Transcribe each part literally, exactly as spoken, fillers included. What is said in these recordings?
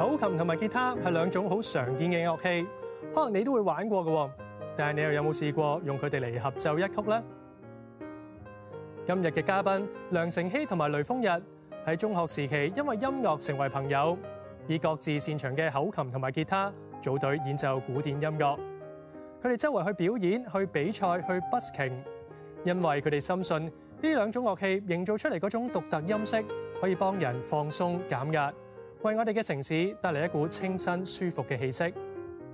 口琴同埋吉他係兩種好常見嘅樂器，可能你都會玩過嘅，但係你又有冇試過用佢哋嚟合奏一曲呢？今日嘅嘉賓梁承禧同埋雷豐日喺中學時期因為音樂成為朋友，以各自擅長嘅口琴同埋吉他組隊演奏古典音樂。佢哋周圍去表演、去比賽、去 busking， 因為佢哋深信呢兩種樂器營造出嚟嗰種獨特音色，可以幫人放鬆減壓，為我哋嘅城市帶嚟一股清新舒服嘅氣息。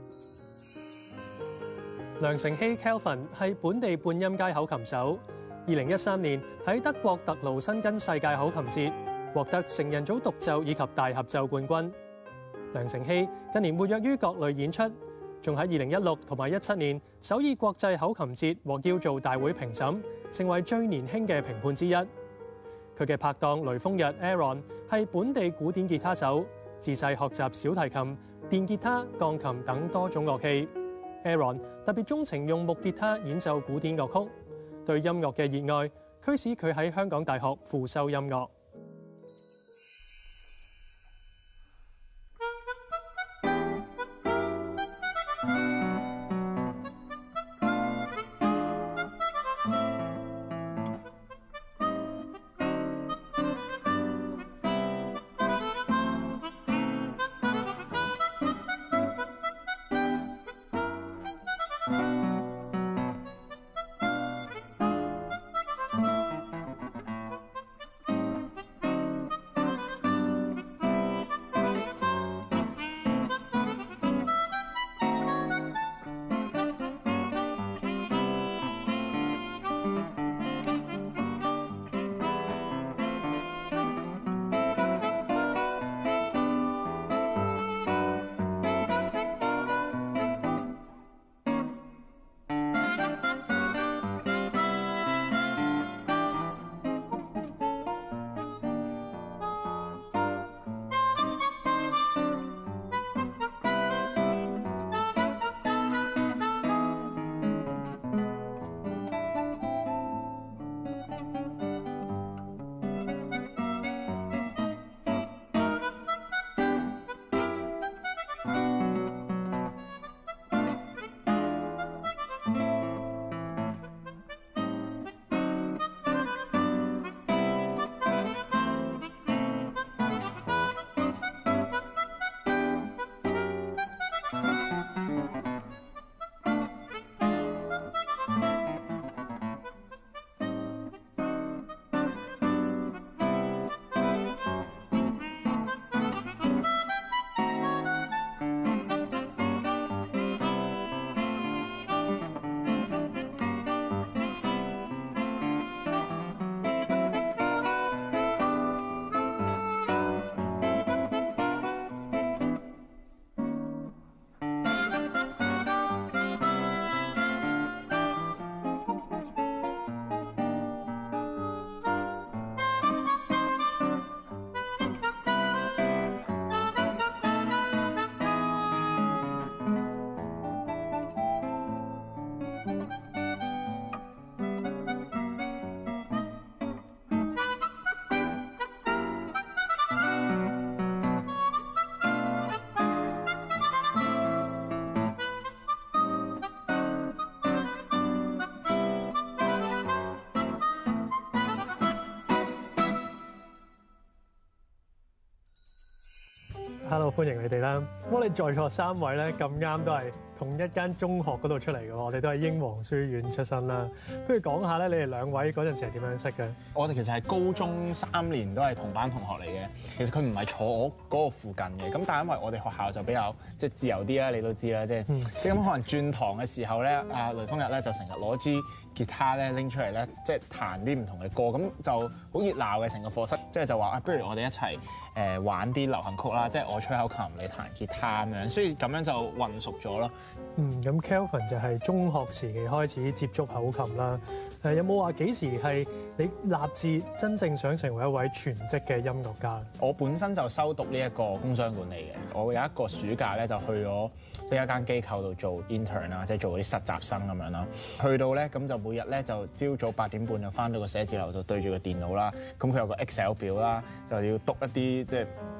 梁承禧 Kelvin 係本地半音階口琴手，二零一三年喺德國特盧辛根世界口琴節獲得成人組獨奏以及大合奏冠軍。梁承禧近年活躍於各類演出，仲喺二零一六同埋一七年首爾國際口琴節獲邀做大會評審，成為最年輕嘅評判之一。佢嘅拍檔雷豐日 Aaron 係本地古典吉他手，自細學習小提琴、電吉他、鋼琴等多種樂器。Aaron 特別鍾情用木吉他演奏古典樂曲，對音樂嘅熱愛驅使佢喺香港大學輔修音樂。Hello， 歡迎你哋啦！我哋在座三位咧咁啱都係同一間中學嗰度出嚟嘅喎，我哋都係英皇書院出身啦。不如講下咧，你哋兩位嗰陣時係點樣識嘅？ 我哋其實係高中三年都係同班同學嚟嘅。其實佢唔係坐我嗰個附近嘅，咁但係因為我哋學校就比較即係自由啲啦，你都知啦，即係即係咁可能轉堂嘅時候咧，阿雷豐日咧就成日攞支吉他咧拎出嚟咧，即係彈啲唔同嘅歌，咁就好熱鬧嘅成個課室，即係就話啊，不如我哋一齊誒玩啲流行曲啦，即係我吹口琴，你彈吉他咁樣，所以咁樣就混熟咗咯。 嗯，咁 Kelvin 就係中學時期開始接觸口琴啦。誒，有冇話幾時係你立志真正想成為一位全職嘅音樂家？ 我本身就修讀呢一個工商管理嘅，我有一個暑假咧就去咗即係一間機構度做 intern 啦，即係做嗰啲實習生咁樣啦。去到咧咁就每日咧就朝早八點半就翻到個寫字樓度對住個電腦啦。咁佢有個 Excel 表啦，就要篤一啲即係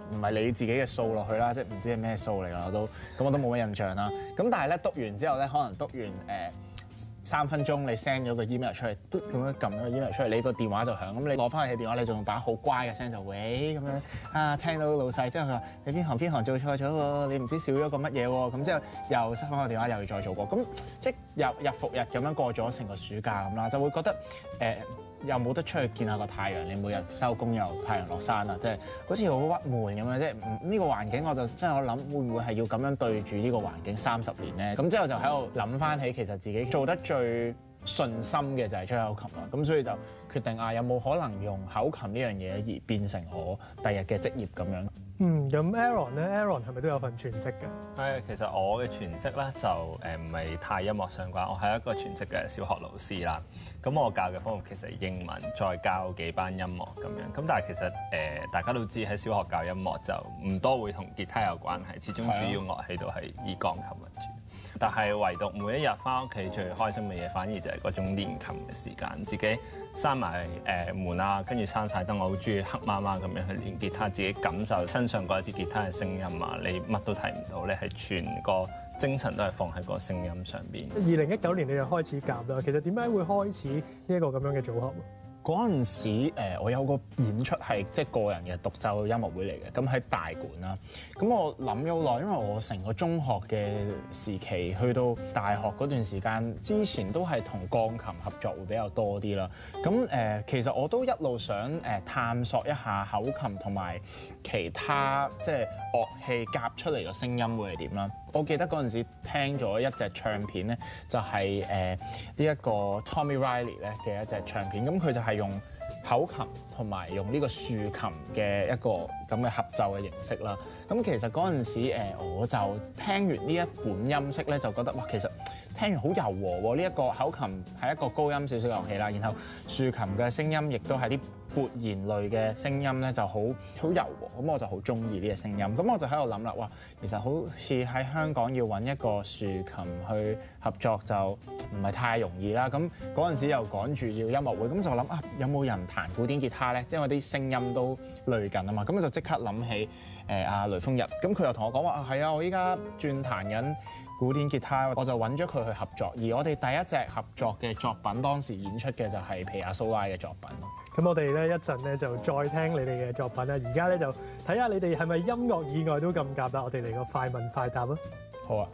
唔係你自己嘅數落去啦，即係唔知係咩數嚟㗎我都，咁我都冇乜印象啦。咁但係咧篤完之後咧，可能篤完誒。呃三分鐘你 send 咗個 email 出嚟，嘟咁樣撳咗個 email 出嚟，你個電話就響。咁你攞翻去嘅電話，你仲用把好乖嘅聲就喂咁樣啊，聽到老細之後佢話你邊行邊行做錯咗喎，你唔知少咗個乜嘢喎。咁之後又收翻個電話，又要再做過。咁即係日日復日咁樣過咗成個暑假咁啦，就會覺得誒。呃又冇得出去見下個太陽，你每日收工又太陽落山啊，即係好似好鬱悶咁樣。即係呢個環境，我就真係我諗會唔會係要咁樣對住呢個環境三十年咧？咁之後就喺度諗翻起，其實自己做得最順心嘅就係吹口琴啦。咁所以就決定啊，有冇可能用口琴呢樣嘢而變成我第日嘅職業咁樣？ 嗯，咁 Aaron 咧 ，Aaron 係咪都有份全職嘅？ 係，其實我嘅全職咧就誒唔係太音樂相關，我係一個全職嘅小學老師啦。咁我教嘅科目其實係英文，再教幾班音樂咁樣。咁但係其實誒、呃、大家都知喺小學教音樂就唔多會同吉他有關係，始終主要樂器都係以鋼琴為主。但係唯獨每一日翻屋企最開心嘅嘢，反而就係嗰種練琴嘅時間，自己閂埋誒門啊，跟住閂晒燈，我好中意黑麻麻咁樣去練吉他，自己感受身上嗰一支吉他嘅聲音啊，你乜都睇唔到，你係全個精神都係放喺個聲音上邊。二零一九年你就開始夾啦，其實點解會開始呢一個咁樣嘅組合？ 嗰陣時，我有個演出係即係個人嘅獨奏音樂會嚟嘅，咁喺大館啦。咁我諗咗好耐，因為我成個中學嘅時期去到大學嗰段時間，之前都係同鋼琴合作會比較多啲啦。咁誒、呃，其實我都一路想誒探索一下口琴同埋其他即係樂器夾出嚟嘅聲音會係點啦。我記得嗰陣時聽咗一隻唱片咧，就係誒呢一個 Tommy Riley 咧嘅一隻唱片，咁佢就係用口琴同埋用呢個豎琴嘅一個咁嘅合奏嘅形式啦。咁其實嗰陣時誒，我就聽完呢一款音色咧，就覺得哇，其實聽完好柔和喎。呢一個口琴係一個高音少少嘅樂器啦，然後豎琴嘅聲音亦都係啲撥弦類嘅聲音咧，就好好柔和。咁我就好中意呢個聲音。咁我就喺度諗啦，哇，其實好似喺香港要揾一個豎琴去合作就唔係太容易啦。咁嗰陣時又趕住要音樂會，咁就諗啊，有冇人彈古典吉他咧？即係我啲聲音都類近啊嘛。咁我就即刻諗起誒阿雷鋒日，咁佢又同我講話啊，係啊，我依家轉彈緊古典吉他，我就揾咗佢去合作。而我哋第一隻合作嘅作品，當時演出嘅就係皮亞蘇拉嘅作品。 咁我哋咧一陣咧就再聽你哋嘅作品啦。而家咧就睇下你哋係咪音樂以外都咁夾啦。我哋嚟個快問快答啊！ 好啊！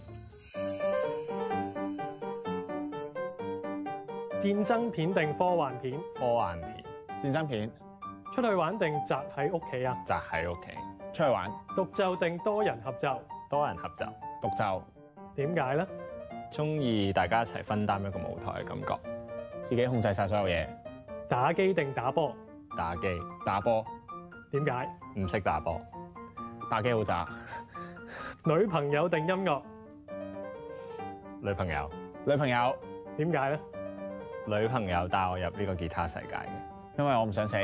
戰爭片定科幻片？ 科幻片。 戰爭片。 出去玩定宅喺屋企啊？ 宅喺屋企。 出去玩。 獨奏定多人合奏？ 多人合奏。 獨奏。 點解咧？ 中意大家一齊分擔一個舞台嘅感覺。 自己控制晒所有嘢。 打機定打波？ 打機。 打波。 點解？ 唔識打波。 打機好渣。 女朋友定音樂？ 女朋友。 女朋友。 點解咧？ 女朋友帶我入呢個吉他世界嘅。 因為我唔想死。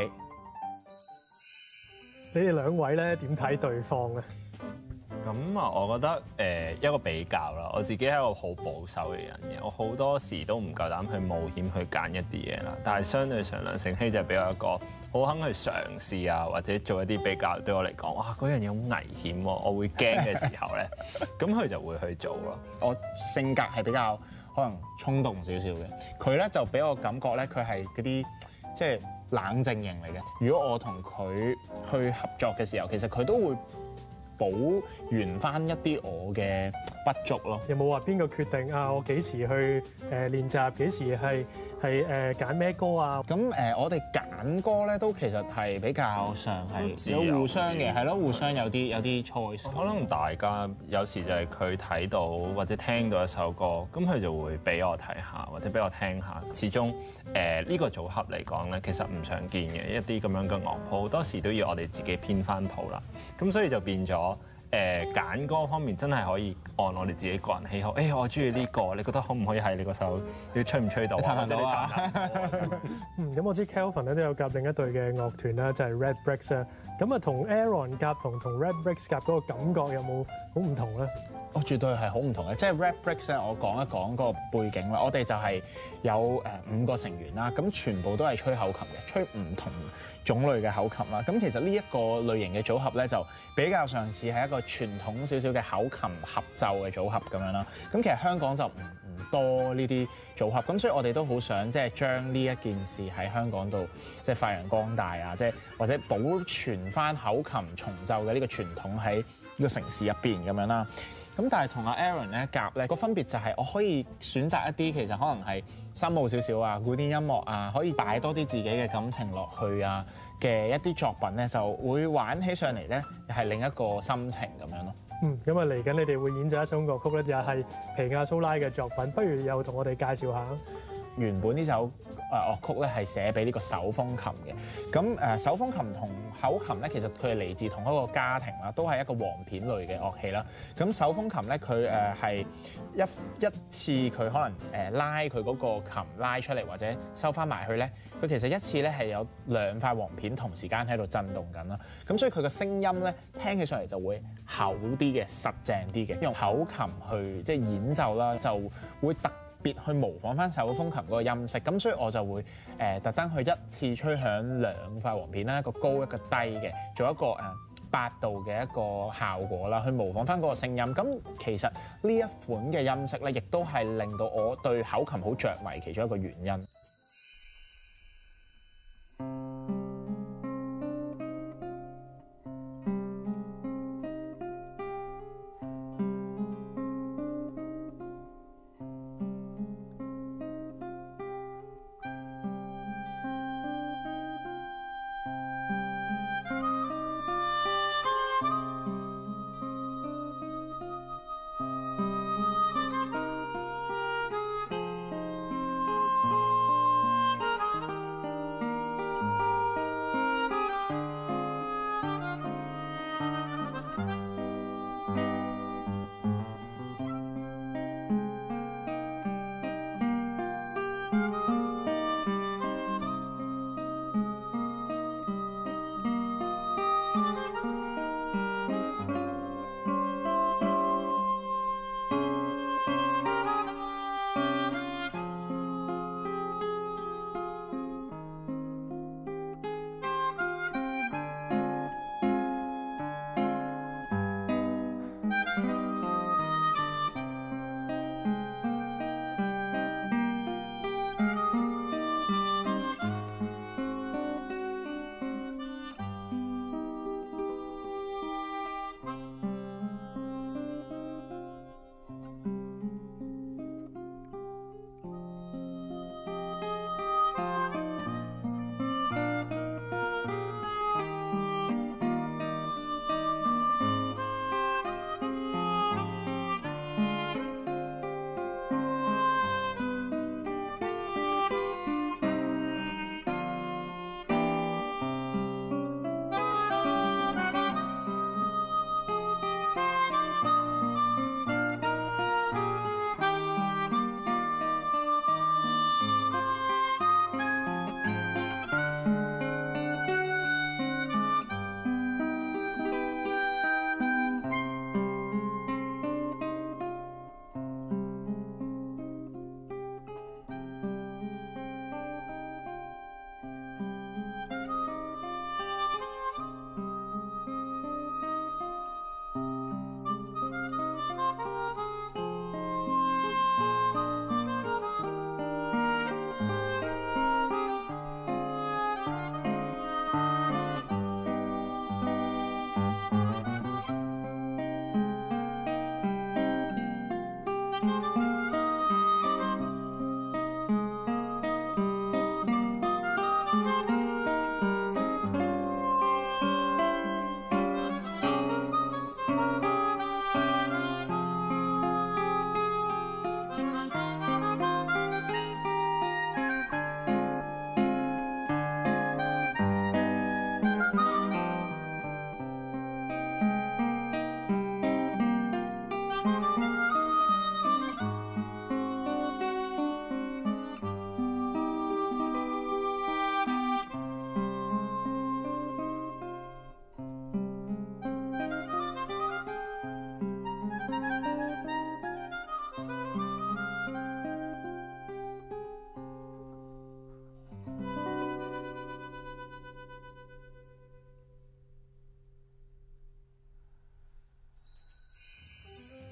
你哋兩位咧點睇對方咧？ 咁啊，我覺得誒、呃、一個比較啦。我自己係一個好保守嘅人嘅，我好多時都唔夠膽去冒險去揀一啲嘢啦。但係相對上梁成希就比較一個好肯去嘗試啊，或者做一啲比較對我嚟講，哇嗰樣嘢好危險喎，我會驚嘅時候咧，咁佢就會去做咯。 我性格係比較可能衝動少少嘅，佢咧就俾我感覺咧，佢係嗰啲即係冷靜型嚟嘅。如果我同佢去合作嘅時候，其實佢都會補完翻一啲我嘅不足咯。有冇話邊個決定啊？我幾時去誒練習？幾時係係誒揀咩歌啊？咁誒、呃，我哋揀歌咧都其實係比較上係有互相嘅，係咯，互相有啲有啲 choice。 可能大家有時就係佢睇到或者聽到一首歌，咁佢就會俾我睇下或者俾我聽下。始終誒呢、呃呢個組合嚟講咧，其實唔常見嘅一啲咁樣嘅樂譜，好多時都要我哋自己編翻譜啦。咁所以就變咗。誒、 誒揀歌方面真係可以按我哋自己個人喜好。誒、欸、我中意呢個，你覺得可唔可以係你個手？你吹唔吹到啊？或者你彈唔彈？ 嗯，咁我知 Kelvin 咧都有夾另一隊嘅樂團啦，就係 Red Bricks 啊。咁啊，同 Aaron 夾同同 Red Bricks 夾嗰個感覺有冇好唔同咧？ 我絕對係好唔同嘅，即係 Red Bricks 咧，我講一講嗰個背景啦。我哋就係有誒五個成員啦，咁全部都係吹口琴嘅，吹唔同種類嘅口琴啦。咁其實呢一個類型嘅組合咧，就比較上似係一個傳統少少嘅口琴合奏嘅組合咁樣啦。咁其實香港就唔唔多呢啲組合，咁所以我哋都好想即係將呢一件事喺香港度即係發揚光大啊，即係或者保存翻口琴重奏嘅呢個傳統喺呢個城市入邊咁樣啦。咁但係同阿 Aaron 咧夾咧個分別就係我可以選擇一啲其實可能係深奧少少啊、古典音樂啊，可以擺多啲自己嘅感情落去啊嘅一啲作品咧，就會玩起上嚟咧係另一個心情咁樣咯。 嗯，咁啊嚟緊你哋會演奏一首樂曲咧，又係皮亞蘇拉嘅作品，不如又同我哋介紹下。 原本呢首誒樂曲咧係寫俾呢個手風琴嘅，咁誒手風琴同口琴咧其實佢係嚟自同一個家庭啦，都係一個簧片類嘅樂器啦。咁手風琴咧佢誒係一一次佢可能誒拉佢嗰個琴拉出嚟或者收翻埋去咧，佢其實一次咧係有兩塊簧片同時間喺度震動緊啦。咁所以佢個聲音咧聽起上嚟就會厚啲嘅、實淨啲嘅。用口琴去即係演奏啦，就會特別去模仿翻手風琴嗰個音色，咁所以我就會誒、呃、特登去一次吹響兩塊簧片啦，一個高一個低嘅，做一個誒八度嘅一個效果啦，去模仿翻嗰個聲音。咁其實呢一款嘅音色咧，亦都係令到我對口琴好着迷其中一個原因。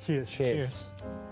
Cheers！Cheers！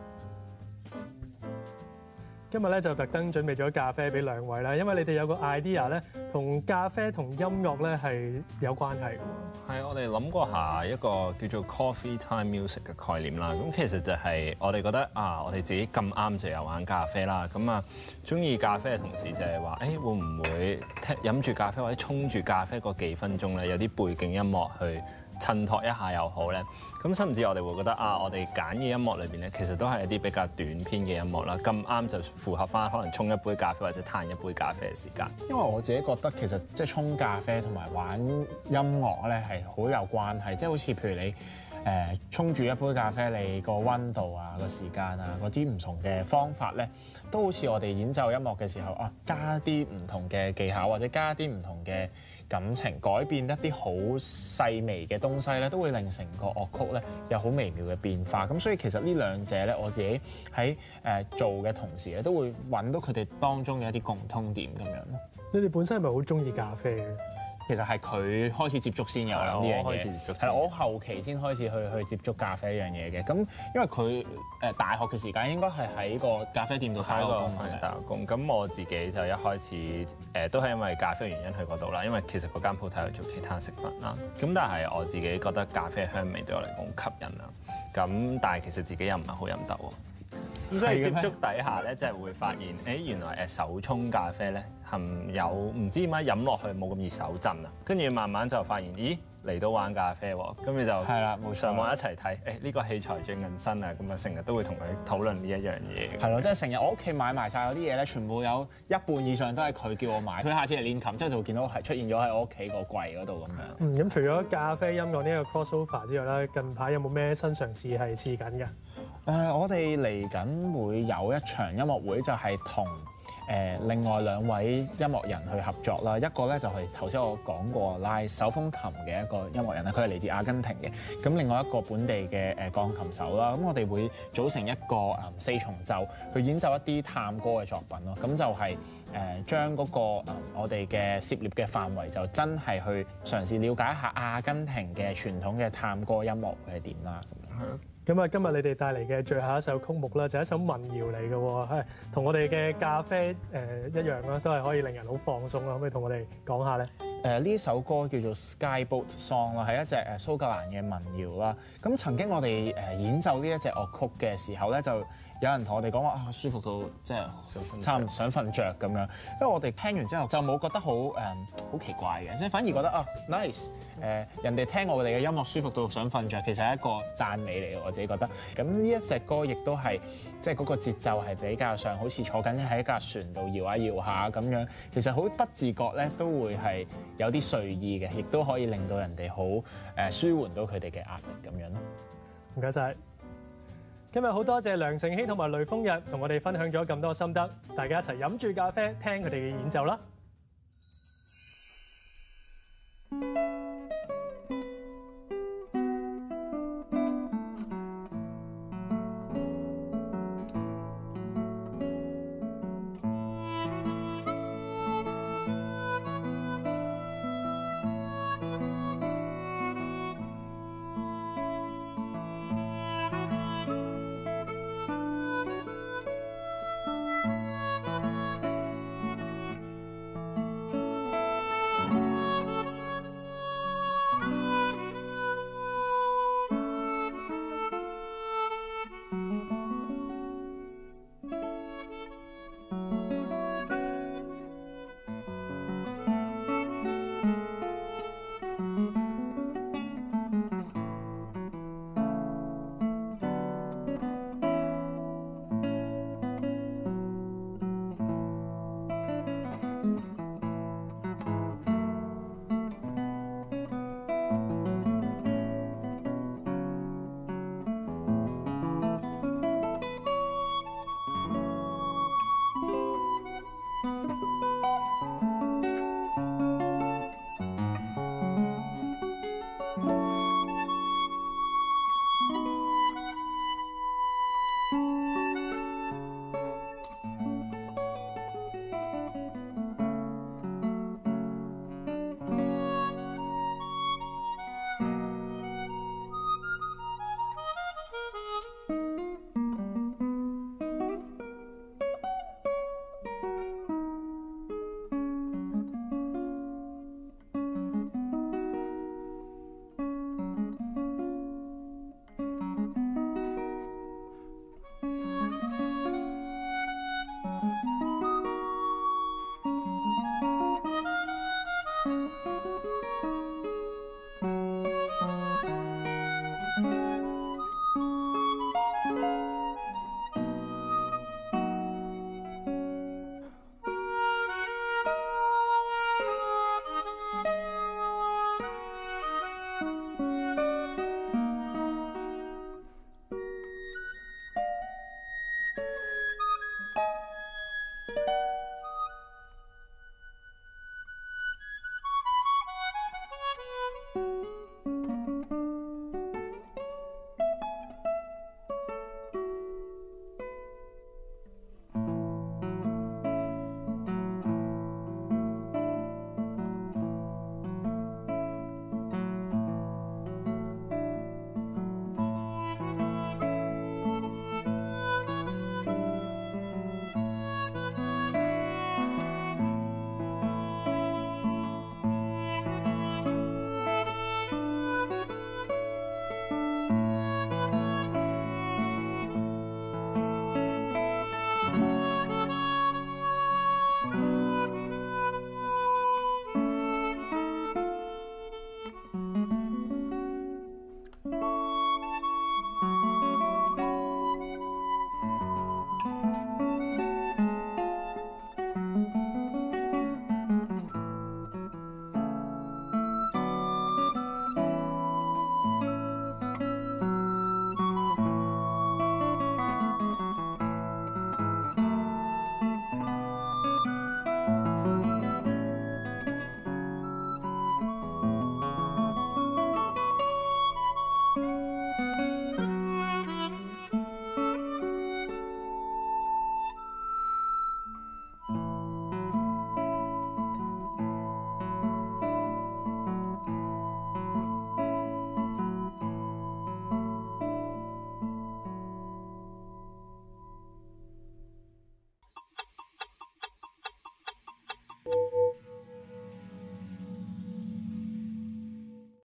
今日咧就特登準備咗咖啡俾兩位啦，因為你哋有個 idea 咧，同咖啡同音樂咧係有關係嘅喎。 係，我哋諗過下一個叫做 Coffee Time Music 嘅概念啦。咁其實就係我哋覺得啊，我哋自己咁啱就有玩咖啡啦。咁啊，中意咖啡嘅同時就係話，誒會唔會聽飲住咖啡或者沖住咖啡嗰幾分鐘咧，有啲背景音樂去襯托一下又好咧，咁甚至我哋會覺得啊，我哋揀嘅音樂裏邊咧，其實都係一啲比較短篇嘅音樂啦，咁啱就符合翻可能沖一杯咖啡或者嘆一杯咖啡嘅時間。 因為我自己覺得其實即係沖咖啡同埋玩音樂咧係好有關係，即係好似譬如你誒沖住一杯咖啡，你個溫度啊、個時間啊嗰啲唔同嘅方法咧，都好似我哋演奏音樂嘅時候啊，加啲唔同嘅技巧或者加啲唔同嘅感情，改變一啲好細微嘅東西咧，都會令成個樂曲咧有好微妙嘅變化。咁所以其實呢兩者咧，我自己喺誒做嘅同時咧，都會揾到佢哋當中嘅一啲共通點咁樣咯。 你哋本身係咪好中意咖啡嘅？ 其實係佢開始接觸先有呢樣嘢，係我後期先開始去去接觸咖啡呢樣嘢嘅。咁因為佢誒大學嘅時間應該係喺個咖啡店度打過工嘅， 打工。咁我自己就一開始誒都係因為咖啡原因去嗰度啦。因為其實嗰間鋪頭有做其他食品啦。咁但係我自己覺得咖啡香味對我嚟講好吸引啦。咁但係其實自己又唔係好飲得喎。咁所以接觸底下咧，即係會發現，誒原來誒手沖咖啡咧含有唔知點解飲落去冇咁易手震啊，跟住慢慢就發現，咦嚟到玩咖啡喎，咁你就係啦，冇上網一齊睇，誒呢個器材最近新啊，咁啊成日都會同佢討論呢一樣嘢。 係咯，即係成日我屋企買埋晒嗰啲嘢咧，全部有一半以上都係佢叫我買。佢下次嚟練琴之後就會見到係出現咗喺我屋企個櫃嗰度咁樣。 嗯，咁除咗咖啡音樂呢個 crossover 之外咧，近排有冇咩新嘗試係試緊㗎？誒、 呃，我哋嚟緊會有一場音樂會，就係同誒另外兩位音樂人去合作啦。一個咧就係頭先我講過拉手風琴嘅一個音樂人啦，佢係嚟自阿根廷嘅。咁另外一個本地嘅誒鋼琴手啦，咁我哋會組成一個誒四重奏去演奏一啲探戈嘅作品咯。咁就係誒將嗰個我哋嘅涉獵嘅範圍就真係去嘗試了解一下阿根廷嘅傳統嘅探戈音樂係點啦。係咯。 咁啊，今日你哋帶嚟嘅最後一首曲目啦，就係一首民謠嚟嘅喎，係同我哋嘅咖啡誒、呃、一樣啦，都係可以令人好放鬆啦。可唔可以同我哋講下咧？ 誒呢首歌叫做 Skyboat Song 啦，係一隻誒蘇格蘭嘅民謠啦。咁曾經我哋誒演奏呢一隻樂曲嘅時候咧，就有人同我哋講話啊，舒服到即係差唔多想瞓着咁樣。因為我哋聽完之後就冇覺得好誒好奇怪嘅，即係反而覺得啊 nice 誒人哋聽我哋嘅音樂舒服到想瞓着，其實係一個讚美嚟嘅，我自己覺得。咁呢一隻歌亦都係即係嗰個節奏係比較上好似坐緊喺一架船度搖下搖下咁樣，其實好不自覺咧都會係有啲睡意嘅，亦都可以令到人哋好誒舒緩到佢哋嘅壓力咁樣咯。 唔該晒。今日好多謝梁成曦同埋雷豐日同我哋分享咗咁多心得，大家一齊飲住咖啡聽佢哋嘅演奏啦。 拜。